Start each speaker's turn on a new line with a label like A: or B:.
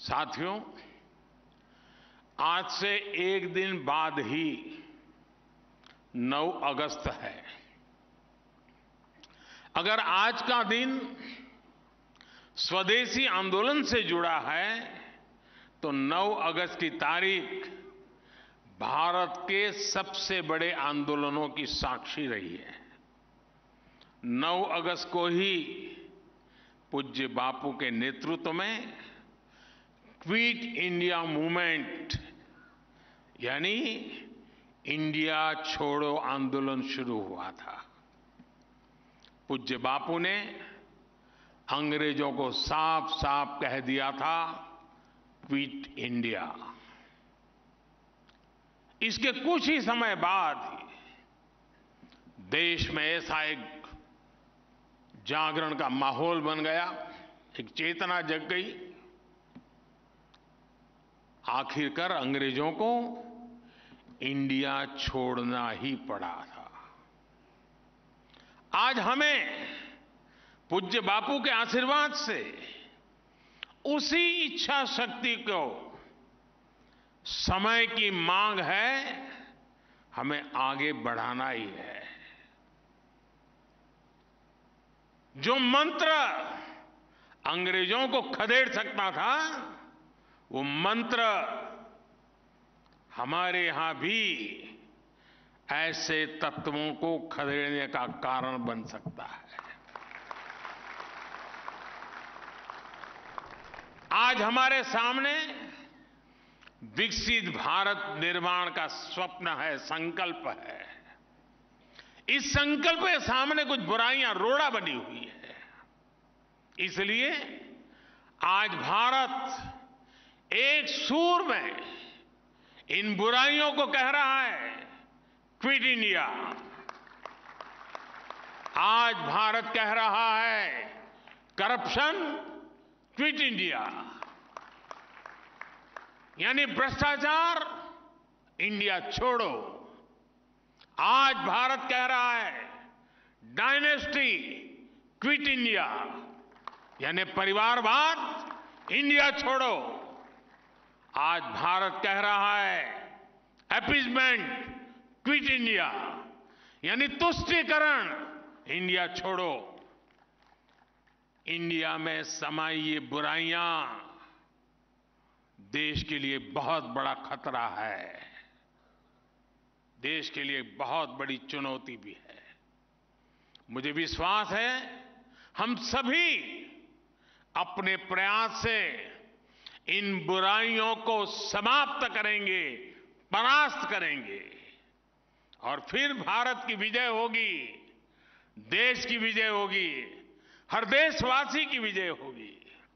A: साथियों, आज से एक दिन बाद ही 9 अगस्त है। अगर आज का दिन स्वदेशी आंदोलन से जुड़ा है तो 9 अगस्त की तारीख भारत के सबसे बड़े आंदोलनों की साक्षी रही है। 9 अगस्त को ही पूज्य बापू के नेतृत्व में क्विट इंडिया मूवमेंट यानी इंडिया छोड़ो आंदोलन शुरू हुआ था। पूज्य बापू ने अंग्रेजों को साफ साफ कह दिया था, क्विट इंडिया। इसके कुछ ही समय बाद देश में ऐसा एक जागरण का माहौल बन गया, एक चेतना जग गई। आखिरकार अंग्रेजों को इंडिया छोड़ना ही पड़ा था। आज हमें पूज्य बापू के आशीर्वाद से उसी इच्छा शक्ति को समय की मांग है, हमें आगे बढ़ाना ही है। जो मंत्र अंग्रेजों को खदेड़ सकता था, वो मंत्र हमारे यहां भी ऐसे तत्वों को खदेड़ने का कारण बन सकता है। आज हमारे सामने विकसित भारत निर्माण का स्वप्न है, संकल्प है। इस संकल्प के सामने कुछ बुराइयां रोड़ा बनी हुई है। इसलिए आज भारत एक सूर में इन बुराइयों को कह रहा है, क्विट इंडिया। आज भारत कह रहा है, करप्शन, क्विट इंडिया। यानी भ्रष्टाचार, इंडिया छोड़ो। आज भारत कह रहा है, डायनेस्टी, क्विट इंडिया। यानी परिवारवाद, इंडिया छोड़ो। आज भारत कह रहा है, अपीजमेंट, क्विट इंडिया। यानी तुष्टीकरण, इंडिया छोड़ो। इंडिया में समाई ये बुराइयां देश के लिए बहुत बड़ा खतरा है, देश के लिए बहुत बड़ी चुनौती भी है। मुझे विश्वास है हम सभी अपने प्रयास से इन बुराइयों को समाप्त करेंगे, परास्त करेंगे और फिर भारत की विजय होगी, देश की विजय होगी, हर देशवासी की विजय होगी।